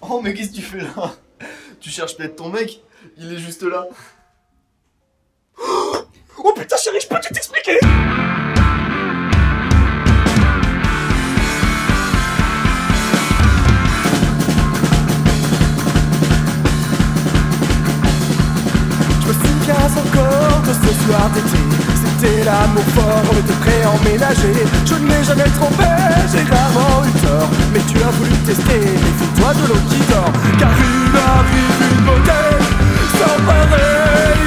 Oh mais qu'est-ce que tu fais là? Tu cherches peut-être ton mec? Il est juste là. Oh putain chérie, je peux tout t'expliquer? Je me souviens encore de ce soir d'été. C'était l'amour fort, on était prêts à emménager. Je ne l'ai jamais trompé, j'ai rarement eu tort. Mais tu as voulu tester, méfie-toi de l'eau qui dort. Car une arrive une beauté sans pareil.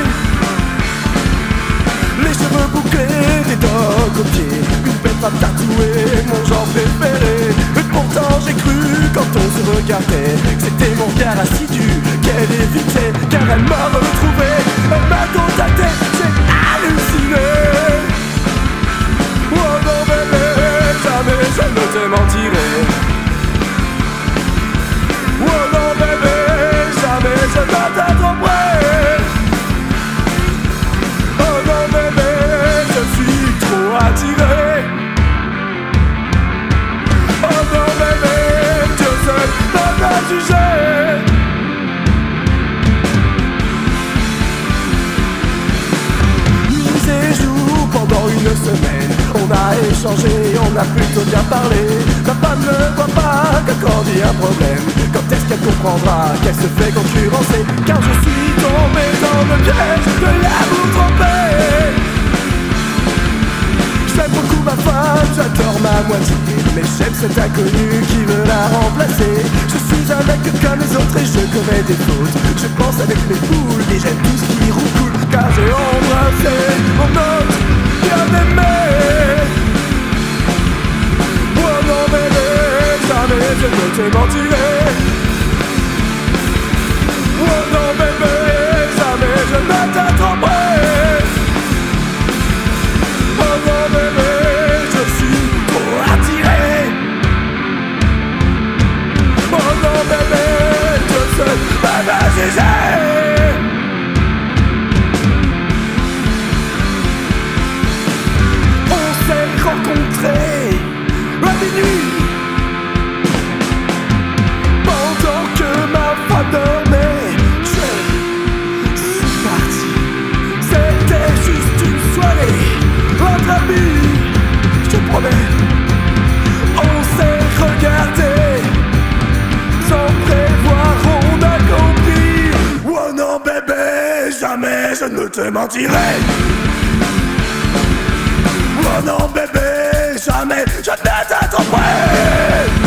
Les cheveux bouclés, des dogs aux pieds. Une belle femme tatouée, mon genre préféré. Et pourtant j'ai cru quand on se regardait que c'était mon regard assidu qu'elle évitait. Car elle m'a retrouvé, elle m'a contacté, j'ai halluciné. Oh non bébé, jamais je ne te mentirai. Oh non bébé, jamais je ne t'attraperai. Oh non bébé, je suis trop attiré. Oh non bébé, Dieu seul ne m'a jugé. Nuit et jour pendant une semaine, on a échangé, on a plutôt bien parlé. Ma femme ne voit pas que quand il y a un problème, quand est-ce qu'elle comprendra qu'elle se fait concurrencer? Car je suis tombé dans le piège de l'amour trompé. J'aime beaucoup ma femme, j'adore ma moitié, mais j'aime cet inconnu qui veut la remplacer. Je suis un mec comme les autres et je commets des fautes. Je pense avec mes boules et j'aime tout ce qui roucoule. Car j'ai embrassé mon autre bien-aimé. Oh non bébé, jamais je ne te mentirai. Oh non bébé, jamais je ne t'attraperai. Oh non bébé, je suis trop attiré. Oh non bébé, je seul va juger. On s'est rencontrés à minuit, pendant que ma femme dormait. Je suis parti, c'était juste une soirée entre amis, je te promets. On s'est regardé sans prévoir, on a compris. Oh non bébé, jamais je ne te mentirai. Oh non bébé, jamais je ne t'attraperai.